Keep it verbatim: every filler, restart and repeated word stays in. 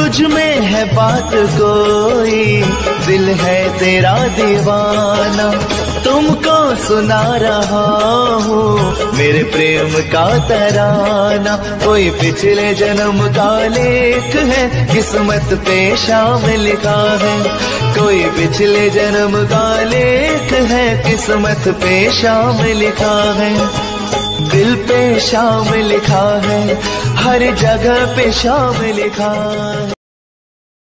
तुझ में है बात कोई, दिल है तेरा दीवाना, तुमको सुना रहा हूँ मेरे प्रेम का तराना। कोई पिछले जन्म का लेख है किस्मत पे शामिल लिखा है, कोई पिछले जन्म का लेख है किस्मत पे शामिल लिखा है, दिल पे शामिल लिखा है, हर जगह पे शामिल लिखा है।